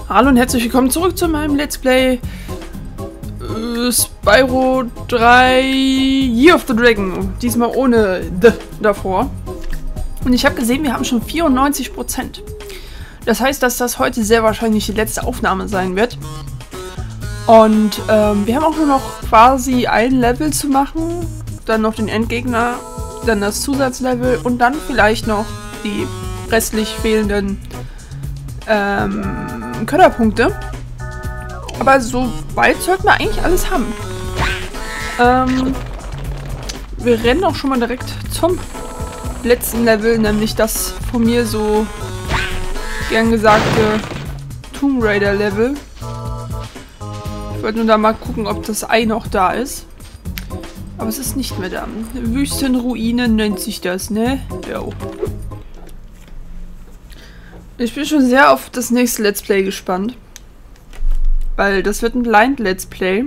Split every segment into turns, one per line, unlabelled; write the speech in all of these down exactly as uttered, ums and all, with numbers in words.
Hallo und herzlich willkommen zurück zu meinem Let's Play äh, Spyro drei Year of the Dragon. Diesmal ohne The davor. Und ich habe gesehen, wir haben schon vierundneunzig Prozent. Das heißt, dass das heute sehr wahrscheinlich die letzte Aufnahme sein wird. Und ähm, wir haben auch nur noch quasi ein Level zu machen. Dann noch den Endgegner, dann das Zusatzlevel und dann vielleicht noch die restlich fehlenden ähm, Körnerpunkte. Aber so weit sollten wir eigentlich alles haben. Ähm, wir rennen auch schon mal direkt zum letzten Level, nämlich das von mir so gern gesagte Tomb Raider Level. Ich wollte nur da mal gucken, ob das Ei noch da ist. Aber es ist nicht mehr da. Wüstenruine nennt sich das, ne? Ja. Ich bin schon sehr auf das nächste Let's Play gespannt. Weil das wird ein Blind Let's Play.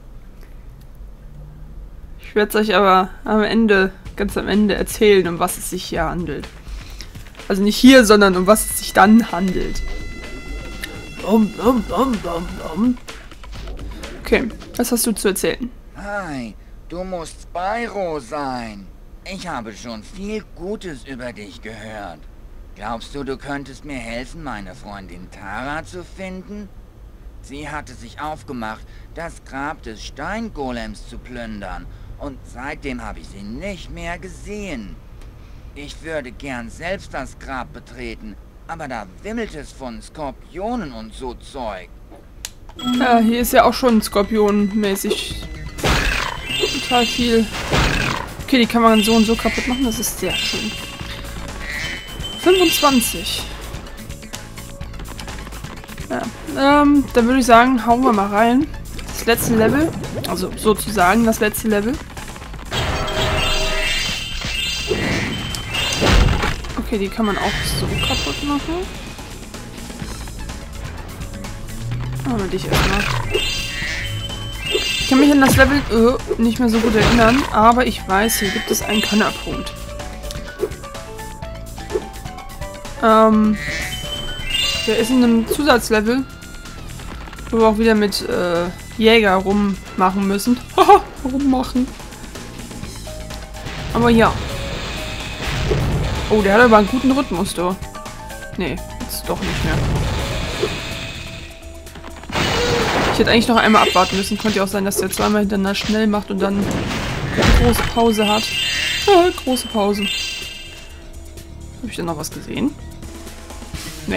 Ich werde es euch aber am Ende, ganz am Ende erzählen, um was es sich hier handelt. Also nicht hier, sondern um was es sich dann handelt. Um, um, um, um, um. Okay, was hast du zu erzählen?
Hi, du musst Spyro sein. Ich habe schon viel Gutes über dich gehört. Glaubst du, du könntest mir helfen, meine Freundin Tara zu finden? Sie hatte sich aufgemacht, das Grab des Steingolems zu plündern, und seitdem habe ich sie nicht mehr gesehen. Ich würde gern selbst das Grab betreten, aber da wimmelt es von Skorpionen und so Zeug.
Ja, hier ist ja auch schon skorpionmäßig total viel. Okay, die kann man so und so kaputt machen, das ist sehr schön. fünfundzwanzig. Ja, ähm, dann würde ich sagen, hauen wir mal rein. Das letzte Level. Also sozusagen das letzte Level. Okay, die kann man auch so kaputt machen. Machen wir dich erstmal. Ich kann mich an das Level äh, nicht mehr so gut erinnern, aber ich weiß, hier gibt es einen Kannerpunkt. Ähm, der ist in einem Zusatzlevel, wo wir auch wieder mit äh, Jäger rummachen müssen. Haha, rummachen. Aber ja. Oh, der hat aber einen guten Rhythmus, du. Nee, jetzt doch nicht mehr. Ich hätte eigentlich noch einmal abwarten müssen. Könnte ja auch sein, dass der zweimal hintereinander schnell macht und dann eine große Pause hat. Ah, große Pause. Habe ich da noch was gesehen? Nee.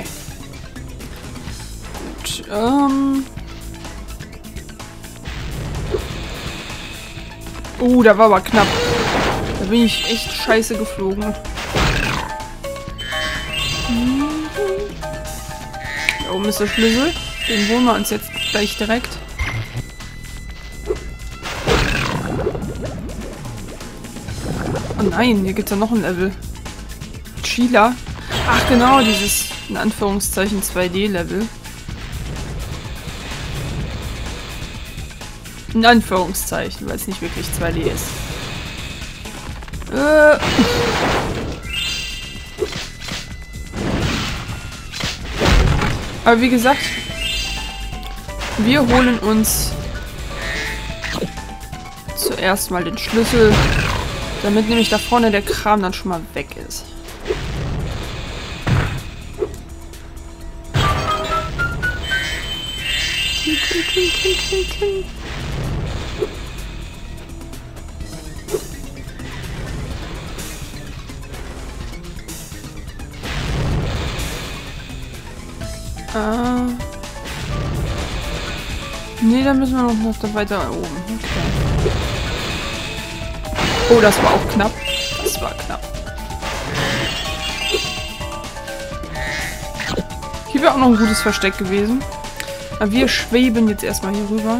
Gut, ähm... Oh, da war aber knapp. Da bin ich echt scheiße geflogen. Da oben ist der Schlüssel. Den holen wir uns jetzt gleich direkt. Oh nein, hier gibt es ja noch ein Level. Sheila. Ach genau, dieses in Anführungszeichen zwei D Level. In Anführungszeichen, weil es nicht wirklich zwei D ist. Äh. Aber wie gesagt, wir holen uns zuerst mal den Schlüssel, damit nämlich da vorne der Kram dann schon mal weg ist. Ah. Nee, da müssen wir noch, noch weiter oben. Okay. Oh, das war auch knapp. Das war knapp. Hier wäre auch noch ein gutes Versteck gewesen. Aber wir schweben jetzt erstmal hier rüber.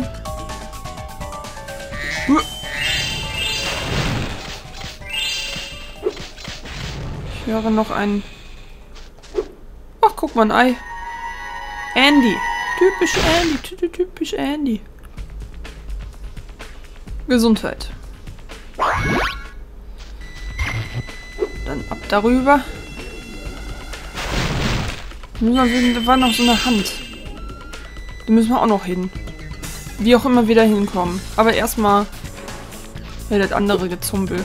Ich höre noch ein... Ach, guck mal, ein Ei. Andy. Typisch Andy. Ty typisch Andy. Gesundheit. Dann ab darüber. Da war noch so eine Hand. Da müssen wir auch noch hin. Wie auch immer wieder hinkommen. Aber erstmal ja, das andere Gezumpel.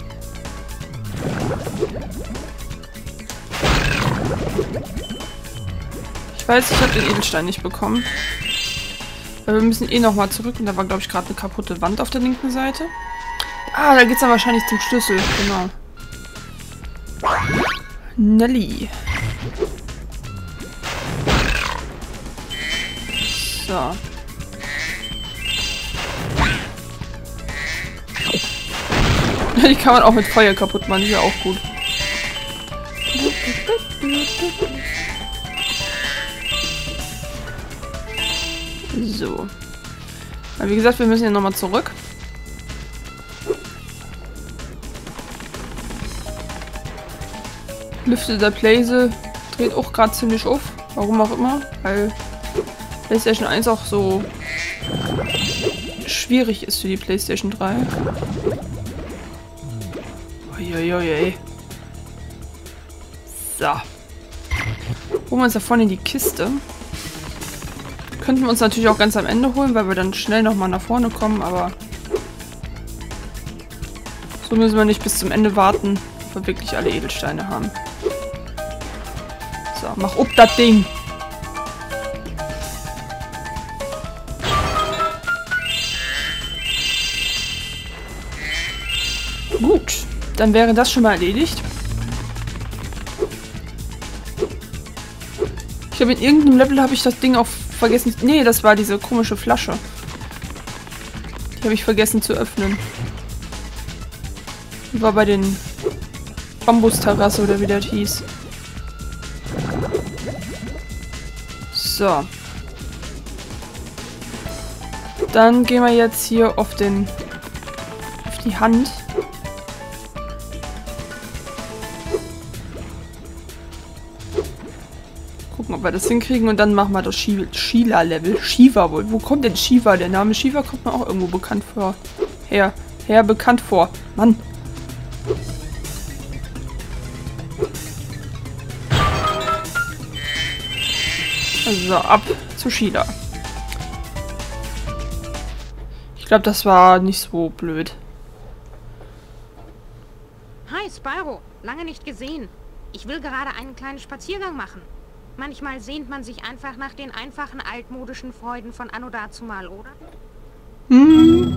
Ich weiß, ich habe den Edelstein nicht bekommen. Aber wir müssen eh nochmal zurück. Und da war, glaube ich, gerade eine kaputte Wand auf der linken Seite. Ah, da geht's dann wahrscheinlich zum Schlüssel. Genau. Nelly. So. Die kann man auch mit Feuer kaputt machen, ist ja auch gut. So. Aber wie gesagt, wir müssen ja nochmal zurück. Lüfte der Blaze dreht auch gerade ziemlich auf. Warum auch immer. Weil PlayStation eins auch so schwierig ist für die PlayStation drei. Uiuiui. So. Holen wir uns da vorne in die Kiste. Könnten wir uns natürlich auch ganz am Ende holen, weil wir dann schnell nochmal nach vorne kommen, aber so müssen wir nicht bis zum Ende warten, ob wir wirklich alle Edelsteine haben. So, mach up das Ding! Gut, dann wäre das schon mal erledigt. Ich glaube, in irgendeinem Level habe ich das Ding auch vergessen. Nee, das war diese komische Flasche. Die habe ich vergessen zu öffnen. Die war bei den Bambusterrasse oder wie das hieß. So. Dann gehen wir jetzt hier auf den auf die Hand. Gucken, ob wir das hinkriegen und dann machen wir das Sheila-Level. Shiva wohl. Wo kommt denn Shiva? Der Name Shiva kommt mir auch irgendwo bekannt vor. Her. Her bekannt vor. Mann. Also ab zu Sheila. Ich glaube, das war nicht so blöd.
Hi, Spyro. Lange nicht gesehen. Ich will gerade einen kleinen Spaziergang machen. Manchmal sehnt man sich einfach nach den einfachen altmodischen Freuden von Anno dazumal, oder?
Hm.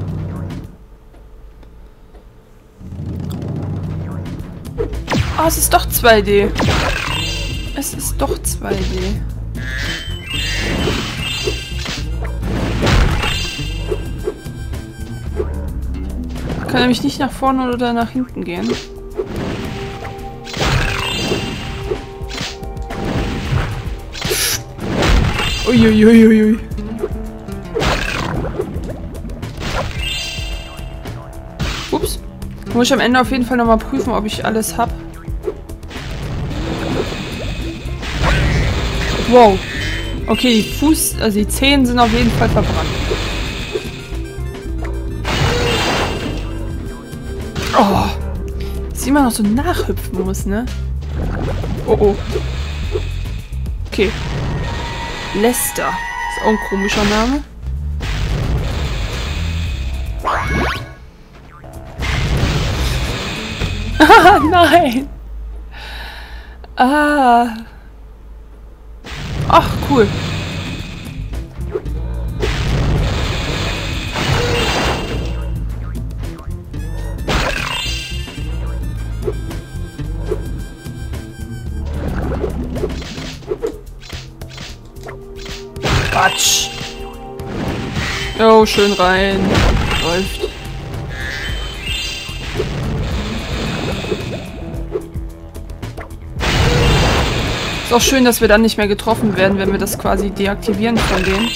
Ah, es ist doch zwei D. Es ist doch zwei D. Ich kann nämlich nicht nach vorne oder nach hinten gehen. Uiuiuiui. Ups. Muss ich am Ende auf jeden Fall nochmal prüfen, ob ich alles hab. Wow. Okay, die Fuß, also die Zehen sind auf jeden Fall verbrannt. Oh. Dass ich immer noch so nachhüpfen muss, ne? Oh oh. Okay. Lester. Ist auch ein komischer Name. Ah, nein! Ah. Ach, cool. Quatsch. Jo, schön rein. Läuft. Ist auch schön, dass wir dann nicht mehr getroffen werden, wenn wir das quasi deaktivieren von denen.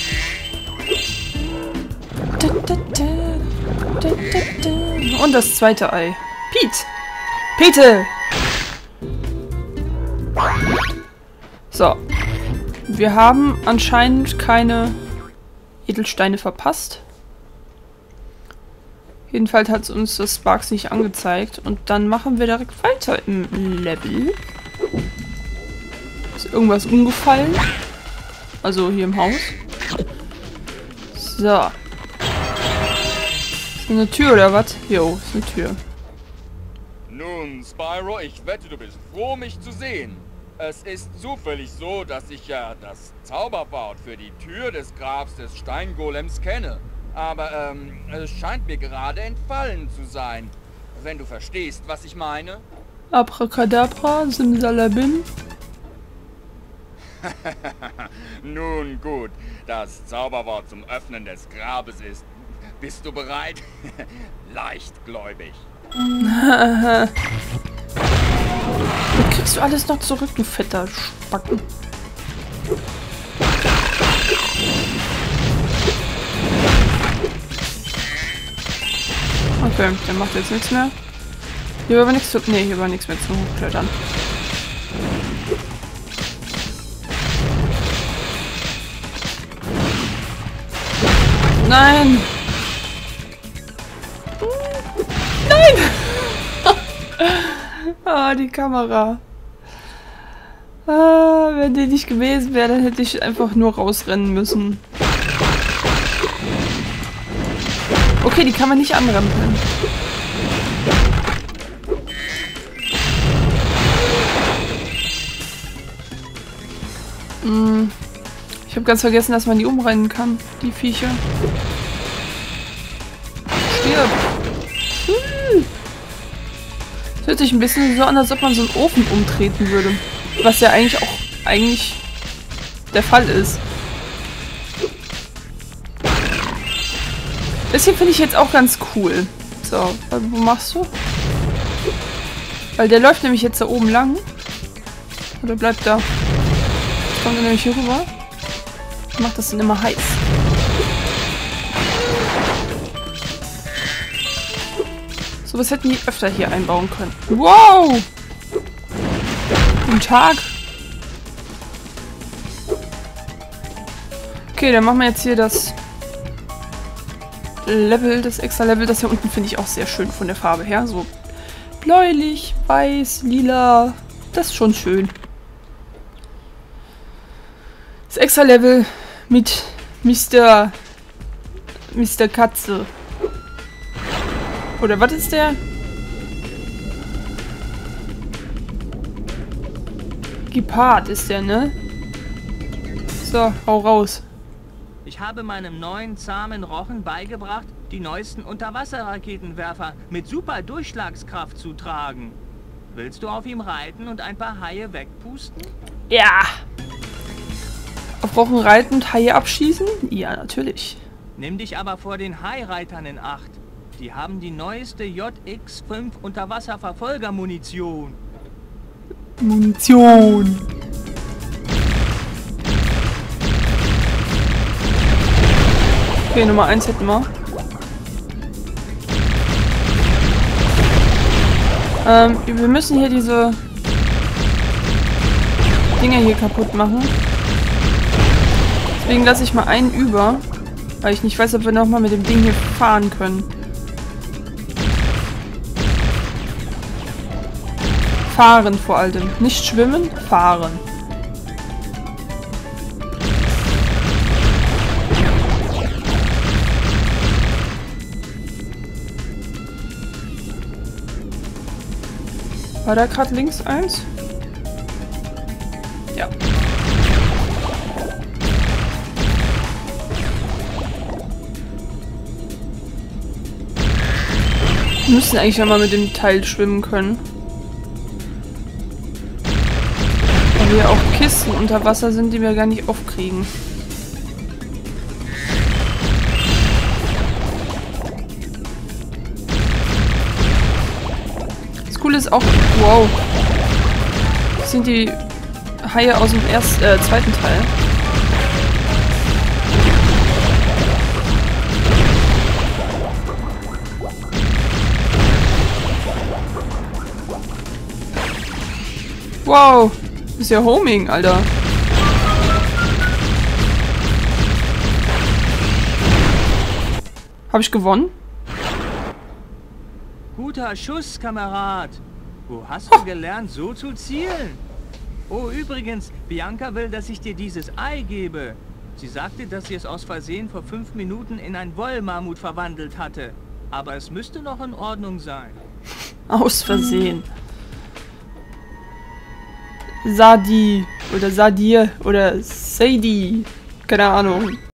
Und das zweite Ei. Pete! Pete! So. Wir haben anscheinend keine Edelsteine verpasst. Jedenfalls hat uns das Sparks nicht angezeigt. Und dann machen wir direkt weiter im Level. Ist irgendwas umgefallen? Also hier im Haus. So. Ist eine Tür oder was? Jo, ist eine Tür.
Nun, Spyro, ich wette, du bist froh, mich zu sehen. Es ist zufällig so, dass ich ja das Zauberwort für die Tür des Grabs des Steingolems kenne. Aber, ähm, es scheint mir gerade entfallen zu sein. Wenn du verstehst, was ich meine.
Abracadabra, Simsalabim.
Nun gut, das Zauberwort zum Öffnen des Grabes ist... Bist du bereit? Leichtgläubig.
Das kriegst du alles noch zurück, du fetter Spacken. Okay, der macht jetzt nichts mehr. Hier war aber nichts zu... Ne, hier war nichts mehr zu hochklettern. Nein! Nein! Ah, die Kamera. Ah, wenn die nicht gewesen wäre, dann hätte ich einfach nur rausrennen müssen. Okay, die kann man nicht anrempeln. Hm. Ich habe ganz vergessen, dass man die umrennen kann, die Viecher. Stirb! Hm. Das hört sich ein bisschen so an, als ob man so einen Ofen umtreten würde. Was ja eigentlich auch eigentlich der Fall ist. Das hier finde ich jetzt auch ganz cool. So, wo machst du? Weil der läuft nämlich jetzt da oben lang. Oder bleibt da? Jetzt kommt er nämlich hier rüber. Macht das dann immer heiß. So was hätten die öfter hier einbauen können. Wow! Guten Tag. Okay, dann machen wir jetzt hier das Level, das extra Level. Das hier unten finde ich auch sehr schön von der Farbe her. So bläulich, weiß, lila. Das ist schon schön. Das extra Level mit Mister Mister Katze. Oder was ist der? Gepard ist der, ne? So, hau raus.
Ich habe meinem neuen zahmen Rochen beigebracht, die neuesten Unterwasserraketenwerfer mit super Durchschlagskraft zu tragen. Willst du auf ihm reiten und ein paar Haie wegpusten?
Ja. Auf Rochen reiten und Haie abschießen? Ja, natürlich.
Nimm dich aber vor den Haireitern in Acht. Die haben die neueste J X fünf Unterwasserverfolgermunition.
Munition. Okay, Nummer eins hätten wir. Ähm, wir müssen hier diese Dinger hier kaputt machen. Deswegen lasse ich mal einen über, weil ich nicht weiß, ob wir nochmal mit dem Ding hier fahren können. Fahren vor allem. Nicht schwimmen, fahren. War da gerade links eins? Ja. Wir müssen eigentlich ja mal mit dem Teil schwimmen können. Weil hier auch Kisten unter Wasser sind, die wir gar nicht aufkriegen. Das Coole ist auch... Wow. Das sind die Haie aus dem ersten, äh, zweiten Teil. Wow. Das ist ja Homing, Alter. Habe ich gewonnen?
Guter Schuss, Kamerad. Wo hast du gelernt, so zu zielen? Oh, übrigens, Bianca will, dass ich dir dieses Ei gebe. Sie sagte, dass sie es aus Versehen vor fünf Minuten in ein Wollmammut verwandelt hatte. Aber es müsste noch in Ordnung sein.
Aus Versehen. Sadi oder Sadir oder Sadie. Keine Ahnung.